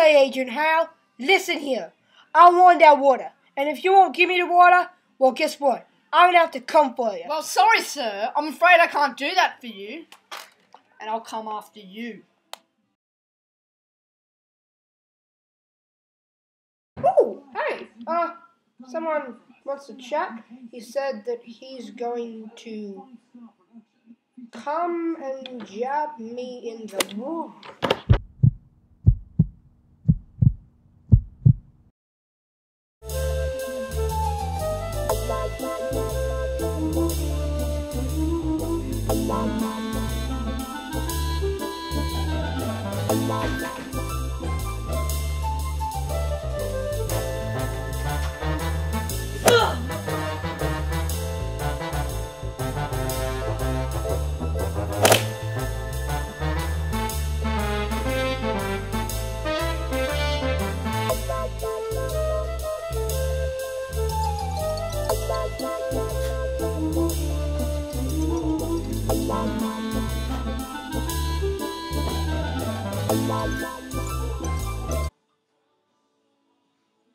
Hey, Agent Hal, listen here. I want that water. And if you won't give me the water, well, guess what? I'm going to have to come for you. Well, sorry, sir. I'm afraid I can't do that for you. And I'll come after you. Oh, hey. Someone wants to chat. He said that he's going to come and jab me in the room.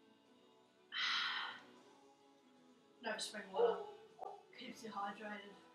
No spring water. Keeps you hydrated.